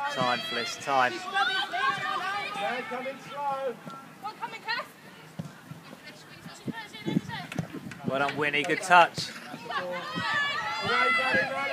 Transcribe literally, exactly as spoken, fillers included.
Time, Fliss, time. They're coming slow. Well done, Winnie. Good touch. Away, Daddy,